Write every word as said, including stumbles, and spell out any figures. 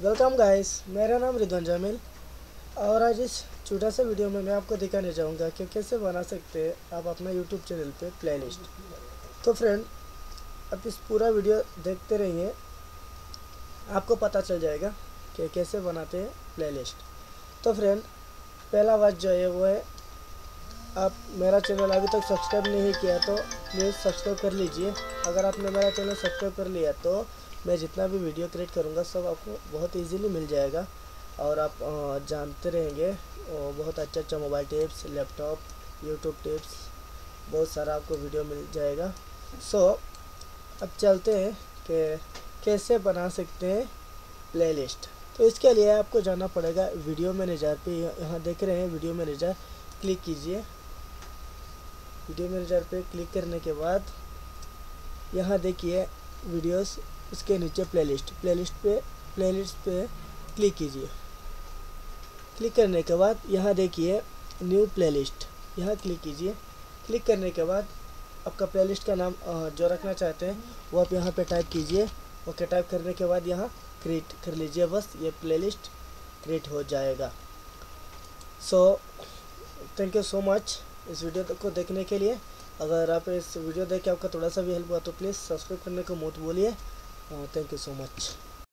Welcome guys, मेरा नाम रिदवान जामिल और आज इस छोटा सा वीडियो में मैं आपको दिखाने जाऊंगा कि कैसे बना सकते हैं आप अपना यूट्यूब चैनल पे प्लेलिस्ट। तो फ्रेंड, आप इस पूरा वीडियो देखते रहिए, आपको पता चल जाएगा कि कैसे बनाते हैं प्लेलिस्ट। तो फ्रेंड, पहला बात जो है वो है, आप मेरा चैनल अभी तक सब्सक्राइब नहीं किया तो प्लीज़ सब्सक्राइब कर लीजिए। अगर आपने मेरा चैनल सब्सक्राइब कर लिया तो मैं जितना भी वीडियो क्रिएट करूँगा सब आपको बहुत इजीली मिल जाएगा और आप जानते रहेंगे बहुत अच्छा अच्छा mobile tips, laptop, YouTube tips, बहुत सारा आपको वीडियो मिल जाएगा। सो अब चलते हैं कि कैसे बना सकते हैं प्लेलिस्ट। तो इसके लिए आपको जाना पड़ेगा वीडियो मैनेजर पे। यहाँ देख रहे हैं वीडियो मैनेजर, क्लिक कीजिए। वीडियो मैनेजर पे क्लिक करने के बाद यहाँ देखिए वीडियोस, उसके नीचे प्लेलिस्ट प्लेलिस्ट पे प्लेलिस्ट पे क्लिक कीजिए। क्लिक करने के बाद यहाँ देखिए न्यू प्लेलिस्ट, यहाँ क्लिक कीजिए। क्लिक करने के बाद आपका प्लेलिस्ट का नाम जो रखना चाहते हैं वो आप यहाँ पे टाइप कीजिए। ओके, टाइप करने के बाद यहाँ क्रिएट कर लीजिए, बस ये प्लेलिस्ट क्रिएट हो जाएगा। So thank you so much इस वीडियो को देखने के लिए। अगर आप इस वीडियो देख के आपका थोड़ा सा भी हेल्प हुआ तो प्लीज़ सब्सक्राइब करने को मत भूलिए। Thank you so much.